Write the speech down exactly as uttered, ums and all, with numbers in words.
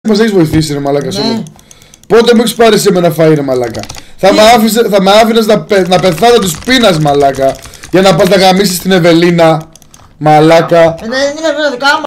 Μας έχεις βοηθήσει ρε μαλάκα, Ναι. σώμα. Πότε μου έχεις πάρει σε μένα φαΐ ρε μαλάκα. Θα με άφησες, θα με άφηνες να, πε, να πεθάνω της πείνας μαλάκα. Για να πας να γαμίσεις την Ευελίνα. Μαλάκα. Ε, ναι, δεν είναι βέβαια δικά μου.